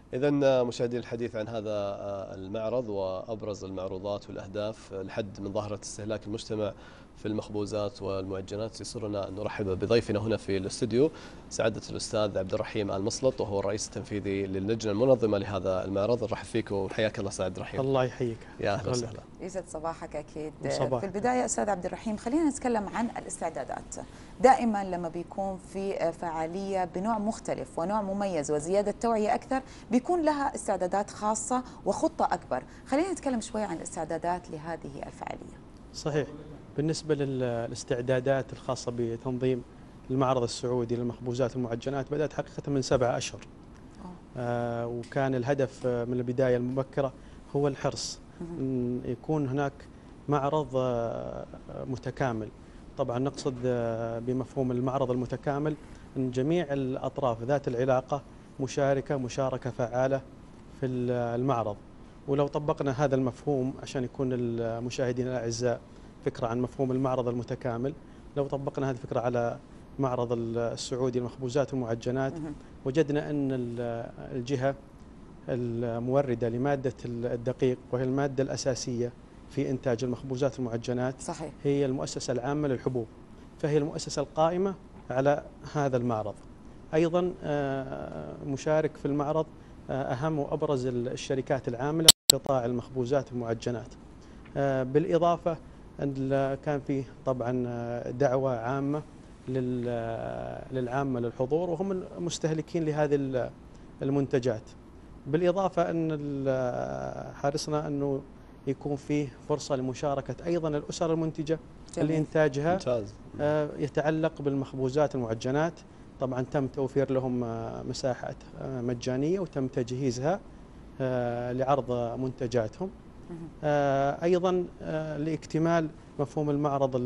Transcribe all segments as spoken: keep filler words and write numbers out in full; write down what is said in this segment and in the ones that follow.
إذا مشاهدين، الحديث عن هذا المعرض وأبرز المعروضات والأهداف لحد من ظاهرة استهلاك المجتمع في المخبوزات والمعجنات، يسرنا أن نرحب بضيفنا هنا في الاستوديو سعادة الأستاذ عبد الرحيم المصلط، وهو الرئيس التنفيذي للجنة المنظمة لهذا المعرض. نرحب فيك وحياك الله أستاذ عبد الرحيم. الله يحييك. يا أهلا وسهلا. يسعد صباحك. أكيد صباح. في البداية أستاذ عبد الرحيم، خلينا نتكلم عن الاستعدادات. دائما لما بيكون في فعالية بنوع مختلف ونوع مميز وزيادة توعية أكثر، بيكون لها استعدادات خاصة وخطة أكبر. خلينا نتكلم شوية عن الاستعدادات لهذه الفعالية. صحيح. بالنسبة للاستعدادات الخاصة بتنظيم المعرض السعودي للمخبوزات والمعجنات، بدأت حقيقة من سبعة أشهر. آه وكان الهدف من البداية المبكرة هو الحرص أن يكون هناك معرض آه متكامل. طبعا نقصد آه بمفهوم المعرض المتكامل أن جميع الأطراف ذات العلاقة مشاركة مشاركة فعالة في المعرض. ولو طبقنا هذا المفهوم عشان يكون المشاهدين الأعزاء فكرة عن مفهوم المعرض المتكامل، لو طبقنا هذه الفكرة على معرض السعودي للمخبوزات والمعجنات، وجدنا أن الجهة الموردة لمادة الدقيق وهي المادة الأساسية في إنتاج المخبوزات والمعجنات صحيح. هي المؤسسة العامة للحبوب، فهي المؤسسة القائمة على هذا المعرض. أيضا مشارك في المعرض أهم وأبرز الشركات العاملة في قطاع المخبوزات والمعجنات. بالإضافة أن كان فيه طبعا دعوة عامة للعامة للحضور وهم المستهلكين لهذه المنتجات. بالإضافة أن حرصنا أنه يكون فيه فرصة لمشاركة أيضا الأسر المنتجة اللي إنتاجها يتعلق بالمخبوزات والمعجنات. طبعا تم توفير لهم مساحات مجانية وتم تجهيزها لعرض منتجاتهم. أيضا لاكتمال مفهوم المعرض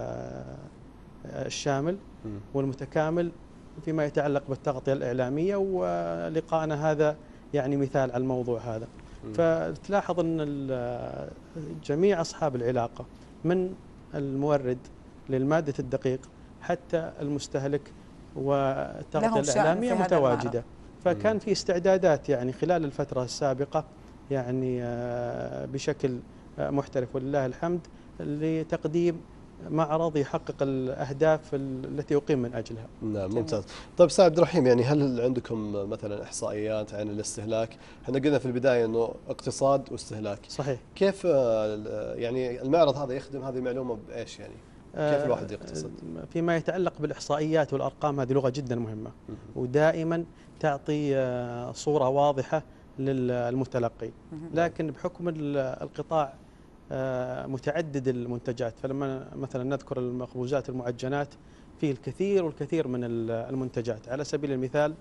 الشامل والمتكامل فيما يتعلق بالتغطية الإعلامية، ولقاءنا هذا يعني مثال على الموضوع هذا. فتلاحظ أن جميع أصحاب العلاقة من المورد للمادة الدقيق حتى المستهلك والتغطية الإعلامية متواجدة. فكان في استعدادات يعني خلال الفترة السابقة يعني بشكل محترف ولله الحمد لتقديم معرض يحقق الأهداف التي يقيم من أجلها. نعم ممتاز. طيب أستاذ عبد الرحيم، يعني هل عندكم مثلا إحصائيات عن الاستهلاك؟ احنا قلنا في البداية أنه اقتصاد واستهلاك. صحيح. كيف يعني المعرض هذا يخدم هذه المعلومة بإيش يعني؟ كيف الواحد يقتصد؟ فيما يتعلق بالإحصائيات والأرقام، هذه لغة جدا مهمة ودائما تعطي صورة واضحة للمتلقي، لكن بحكم القطاع متعدد المنتجات، فلما مثلا نذكر المخبوزات والمعجنات فيه الكثير والكثير من المنتجات. على سبيل المثال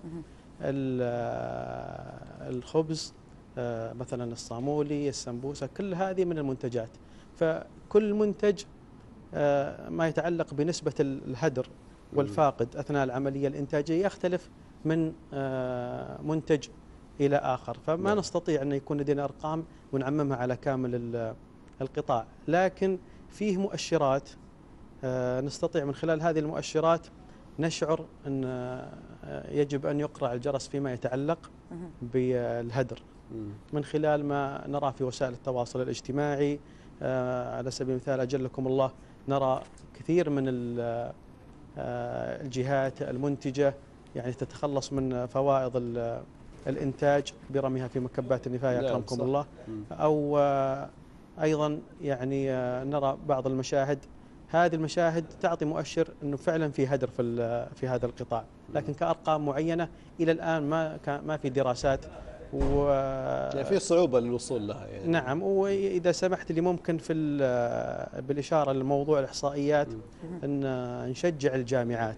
الخبز مثلا الصامولي، السمبوسة، كل هذه من المنتجات. فكل منتج ما يتعلق بنسبة الهدر والفاقد أثناء العملية الإنتاجية يختلف من منتج إلى آخر، فما نستطيع أن يكون لدينا أرقام ونعممها على كامل القطاع، لكن فيه مؤشرات نستطيع من خلال هذه المؤشرات نشعر أن يجب أن يقرع الجرس فيما يتعلق بالهدر من خلال ما نرى في وسائل التواصل الاجتماعي. على سبيل المثال أجلكم الله نرى كثير من الجهات المنتجة يعني تتخلص من فوائض الإنتاج برميها في مكبات النفاية أكرمكم الله، أو أيضا يعني نرى بعض المشاهد، هذه المشاهد تعطي مؤشر أنه فعلا في هدر في في هذا القطاع، لكن كأرقام معينة إلى الآن ما ما في دراسات و يعني في صعوبة للوصول لها يعني. نعم. وإذا سمحت لي ممكن في بالإشارة لموضوع الإحصائيات أن نشجع الجامعات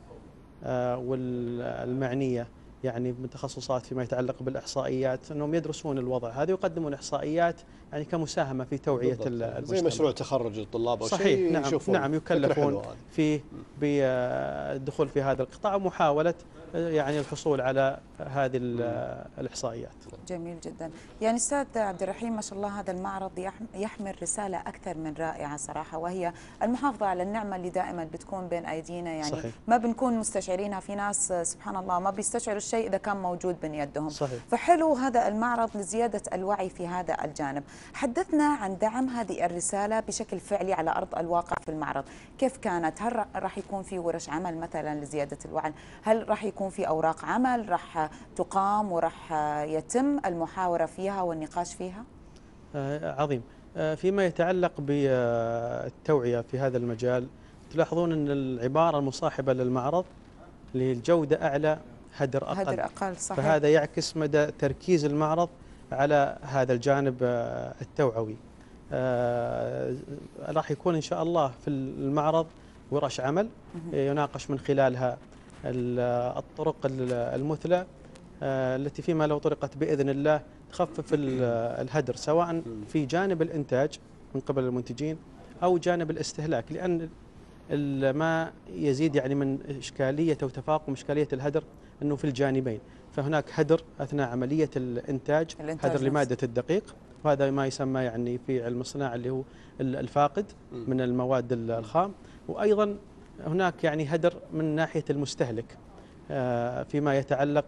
والمعنية يعني من تخصصات فيما يتعلق بالإحصائيات أنهم يدرسون الوضع هذا ويقدمون إحصائيات يعني كمساهمة في توعية المجتمع، زي مشروع تخرج الطلاب أو صحيح. شيء نعم يشوفون نعم يكلفون فيه بالدخول في هذا القطاع ومحاولة يعني الحصول على هذه الإحصائيات. جميل جدا. يعني أستاذ عبد الرحيم، ما شاء الله هذا المعرض يحمل رسالة أكثر من رائعة صراحة، وهي المحافظة على النعمة اللي دائما بتكون بين أيدينا. يعني صحيح. ما بنكون مستشعرينها، في ناس سبحان الله ما بيستشعروا الشيء إذا كان موجود بين يدهم. صحيح. فحلو هذا المعرض لزيادة الوعي في هذا الجانب. حدثنا عن دعم هذه الرسالة بشكل فعلي على أرض الواقع في المعرض، كيف كانت؟ هل راح يكون في ورش عمل مثلا لزيادة الوعي؟ هل راح يكون في أوراق عمل راح تقام وراح يتم المحاورة فيها والنقاش فيها؟ آه عظيم. آه فيما يتعلق بالتوعية في هذا المجال، تلاحظون أن العبارة المصاحبة للمعرض للجودة أعلى هدر أقل. هدر أقل صحيح. فهذا يعكس مدى تركيز المعرض على هذا الجانب آه التوعوي. آه راح يكون إن شاء الله في المعرض ورش عمل يناقش من خلالها الطرق المثلى التي فيما لو طرقت بإذن الله تخفف الهدر، سواء في جانب الإنتاج من قبل المنتجين أو جانب الاستهلاك، لأن ما يزيد يعني من إشكالية أو تفاقم إشكالية الهدر أنه في الجانبين. فهناك هدر أثناء عملية الإنتاج، الإنتاج هدر لمادة الدقيق، وهذا ما يسمى يعني في علم الصناعة اللي هو الفاقد من المواد الخام، وأيضا هناك يعني هدر من ناحية المستهلك فيما يتعلق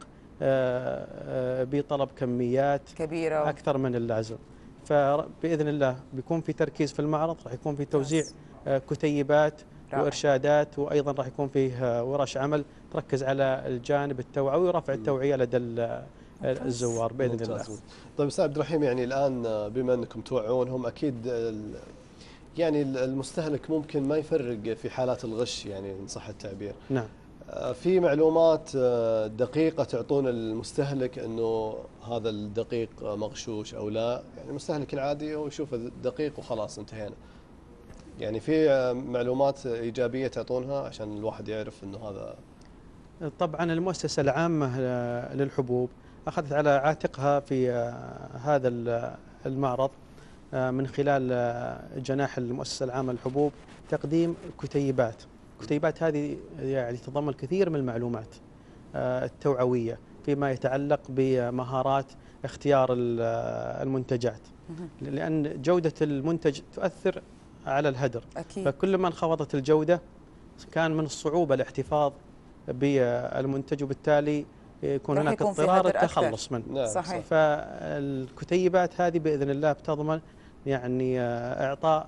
بطلب كميات كبيرة أكثر من اللازم. فبإذن الله بيكون في تركيز في المعرض، راح يكون في توزيع كتيبات رائع. وإرشادات، وأيضا راح يكون فيه ورش عمل تركز على الجانب التوعوي ورفع التوعية لدى الزوار بإذن ممتاز. الله. طيب أستاذ عبد الرحيم، يعني الآن بما أنكم توعونهم أكيد يعني المستهلك ممكن ما يفرق في حالات الغش، يعني إن صح التعبير. نعم. في معلومات دقيقة تعطون المستهلك أنه هذا الدقيق مغشوش أو لا؟ يعني المستهلك العادي هو يشوف الدقيق وخلاص انتهينا. يعني في معلومات إيجابية تعطونها عشان الواحد يعرف أنه هذا؟ طبعا المؤسسة العامة للحبوب أخذت على عاتقها في هذا المعرض من خلال جناح المؤسسة العامة للحبوب تقديم كتيبات. الكتيبات هذه يعني تتضمن الكثير من المعلومات التوعوية فيما يتعلق بمهارات اختيار المنتجات، لأن جودة المنتج تؤثر على الهدر. أكيد. فكلما انخفضت الجودة كان من الصعوبة الاحتفاظ بالمنتج، وبالتالي يكون هناك اضطرار التخلص منه. نعم. صحيح. فالكتيبات هذه بإذن الله بتضمن يعني إعطاء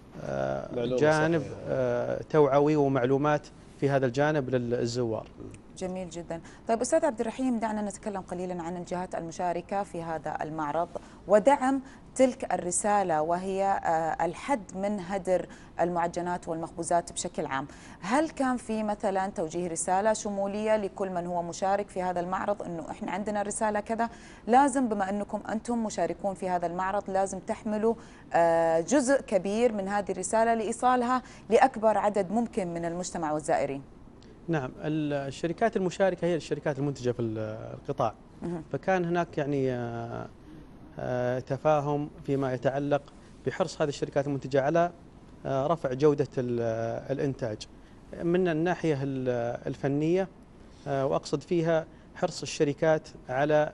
جانب صحيح. توعوي ومعلومات في هذا الجانب للزوار. جميل جدا. طيب أستاذ عبد الرحيم، دعنا نتكلم قليلا عن الجهات المشاركة في هذا المعرض ودعم تلك الرسالة، وهي الحد من هدر المعجنات والمخبوزات بشكل عام. هل كان في مثلا توجيه رسالة شمولية لكل من هو مشارك في هذا المعرض أنه إحنا عندنا رسالة كذا، لازم بما أنكم أنتم مشاركون في هذا المعرض لازم تحملوا جزء كبير من هذه الرسالة لإيصالها لأكبر عدد ممكن من المجتمع والزائرين؟ نعم، الشركات المشاركة هي الشركات المنتجة في القطاع، فكان هناك يعني تفاهم فيما يتعلق بحرص هذه الشركات المنتجة على رفع جودة الإنتاج من الناحية الفنية، وأقصد فيها حرص الشركات على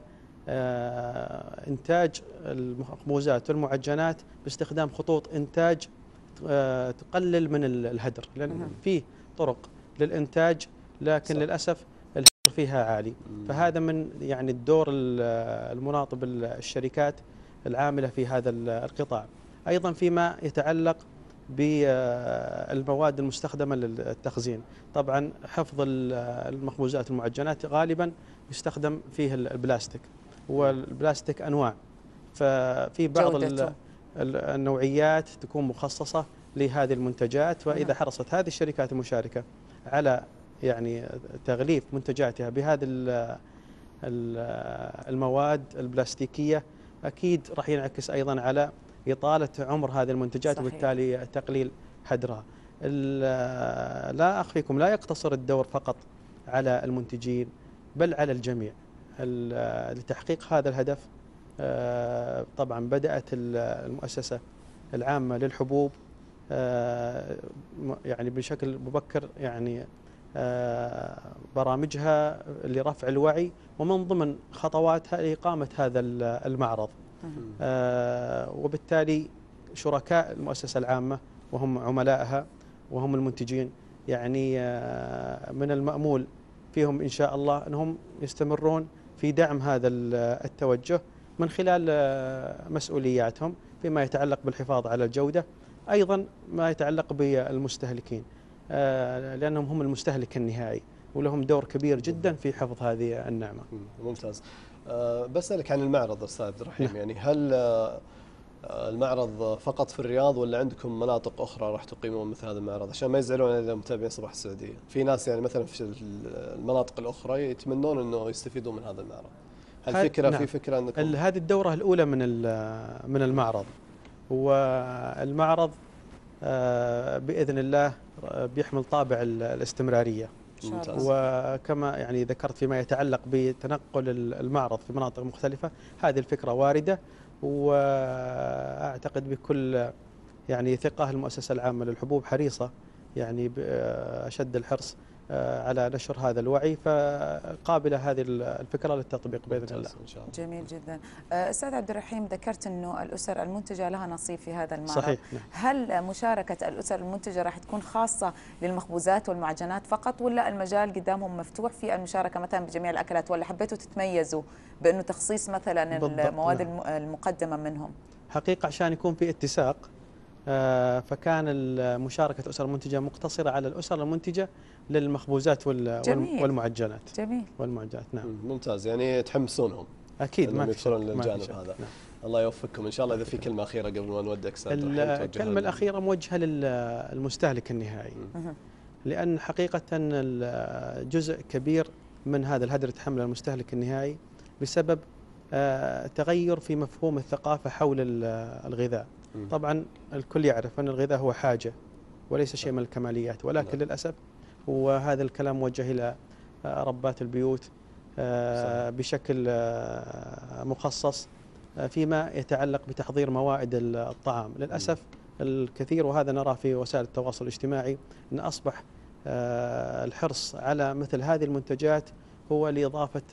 إنتاج المخبوزات والمعجنات باستخدام خطوط إنتاج تقلل من الهدر، لأن فيه طرق للإنتاج لكن صح. للأسف الهدر فيها عالي. فهذا من يعني الدور المناط بالشركات العاملة في هذا القطاع. أيضا فيما يتعلق بالمواد المستخدمة للتخزين، طبعا حفظ المخبوزات المعجنات غالبا يستخدم فيه البلاستيك، والبلاستيك أنواع، ففي بعض النوعيات تكون مخصصة لهذه المنتجات. وإذا حرصت هذه الشركات المشاركة على يعني تغليف منتجاتها بهذه المواد البلاستيكية، أكيد راح ينعكس أيضا على إطالة عمر هذه المنتجات. صحيح. وبالتالي تقليل هدرها. لا أخفيكم، لا يقتصر الدور فقط على المنتجين بل على الجميع لتحقيق هذا الهدف طبعا بدأت المؤسسة العامة للحبوب يعني بشكل مبكر يعني برامجها لرفع الوعي، ومن ضمن خطواتها إقامة هذا المعرض. وبالتالي شركاء المؤسسة العامة وهم عملائها وهم المنتجين، يعني من المأمول فيهم إن شاء الله أنهم يستمرون في دعم هذا التوجه من خلال مسؤولياتهم فيما يتعلق بالحفاظ على الجودة، أيضا ما يتعلق بالمستهلكين لأنهم هم المستهلك النهائي ولهم دور كبير جدا في حفظ هذه النعمة. ممتاز. بسألك عن المعرض أستاذ عبد الرحيم، نعم. يعني هل المعرض فقط في الرياض ولا عندكم مناطق أخرى راح تقيمون مثل هذا المعرض، عشان ما يزعلون إذا متابعين صباح السعودية؟ في ناس يعني مثلا في المناطق الأخرى يتمنون إنه يستفيدون من هذا المعرض. هل فكرة نعم. في فكرة أنكم هذه الدورة الأولى من من المعرض، والمعرض بإذن الله بيحمل طابع الاستمرارية. ممتاز. وكما يعني ذكرت فيما يتعلق بتنقل المعرض في مناطق مختلفة، هذه الفكرة واردة، وأعتقد بكل يعني ثقة المؤسسة العامة للحبوب حريصة يعني بأشد الحرص على نشر هذا الوعي، فقابلة هذه الفكرة للتطبيق بإذن الله. إن شاء الله. جميل جدا. أستاذ عبد الرحيم، ذكرت أنه الأسر المنتجة لها نصيب في هذا المعرض. صحيح. نعم. هل مشاركة الأسر المنتجة راح تكون خاصة للمخبوزات والمعجنات فقط، ولا المجال قدامهم مفتوح في المشاركة مثلا بجميع الأكلات، ولا حبيتوا تتميزوا بأنه تخصيص مثلا المواد نعم. المقدمة منهم؟ حقيقة عشان يكون في اتساق فكان مشاركة الأسر المنتجة مقتصرة على الأسر المنتجة للمخبوزات والمعجنات. جميل. والمعجنات نعم. ممتاز، يعني تحمسونهم أكيد ما يدخلون للجانب هذا. نعم. الله يوفقكم إن شاء الله. إذا في كلمة أخيرة قبل ما نودك أستاذ عبد الرحيم. الكلمة الأخيرة موجهة للمستهلك النهائي، لأن حقيقة جزء كبير من هذا الهدر يتحمل المستهلك النهائي بسبب تغير في مفهوم الثقافة حول الغذاء. طبعا الكل يعرف أن الغذاء هو حاجة وليس شيء من الكماليات، ولكن نعم. للأسف وهذا الكلام موجه إلى ربات البيوت بشكل مخصص فيما يتعلق بتحضير موائد الطعام. للأسف الكثير، وهذا نراه في وسائل التواصل الاجتماعي، أن أصبح الحرص على مثل هذه المنتجات هو لإضافة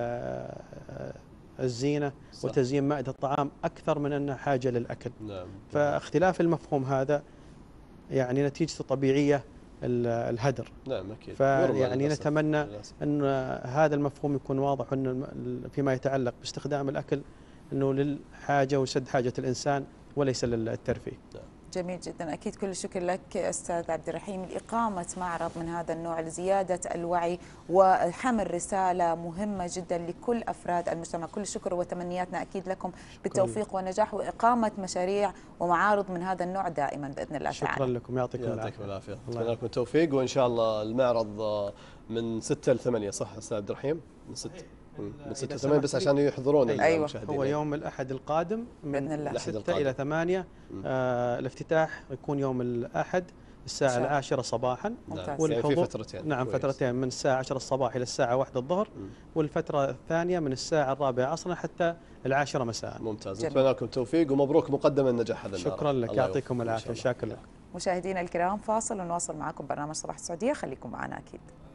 الزينة صح. وتزيين مائدة الطعام أكثر من أنها حاجة للأكل. نعم. فاختلاف المفهوم هذا يعني نتيجة طبيعية الهدر. نعم أكيد. فيعني نتمنى أن هذا المفهوم يكون واضح، أن فيما يتعلق باستخدام الأكل أنه للحاجة وسد حاجة الإنسان وليس للترفيه. نعم. جميل جدا. أكيد كل الشكر لك أستاذ عبد الرحيم لإقامة معرض من هذا النوع لزيادة الوعي وحمل رسالة مهمة جدا لكل أفراد المجتمع. كل الشكر وتمنياتنا أكيد لكم بالتوفيق والنجاح وإقامة مشاريع ومعارض من هذا النوع دائما بإذن الله تعالى. شكرا لكم، يعطيكم العافية. العافية. أتمنى لكم التوفيق، وإن شاء الله المعرض من ستة لثمانية صح أستاذ عبد الرحيم؟ من ستة من ستة ثمانية بس عشان يحضرون أيوة. المشاهدين. هو يوم الأحد القادم من ستة إلى ثمانية. آه الافتتاح يكون يوم الأحد الساعة شاء. العاشرة صباحا. نعم. يعني في فترتين. نعم كويس. فترتين من الساعة عشرة الصباح إلى الساعة واحدة الظهر، والفترة الثانية من الساعة الرابعة عصرا حتى العاشرة مساء. ممتاز. نتمنى لكم التوفيق ومبروك مقدما النجاح هذا المعرض. شكرا لك، يعطيكم العافية. شاكر لك. مشاهدينا الكرام، فاصل ونواصل معكم برنامج صباح السعودية، خليكم معنا أكيد.